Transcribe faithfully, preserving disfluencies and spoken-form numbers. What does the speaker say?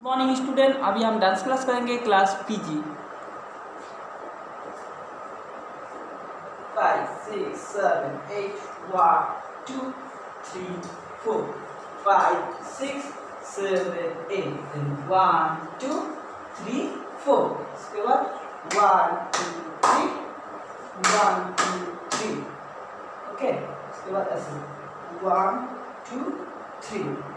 Morning student, अभी हम dance class करेंगे class PG. Five, six, seven, eight, one, two, three, four. Five, six, seven, eight, and one, two, three, four. इसके बाद one, two, three, one, two, three. Okay. इसके बाद ऐसे one, two, three.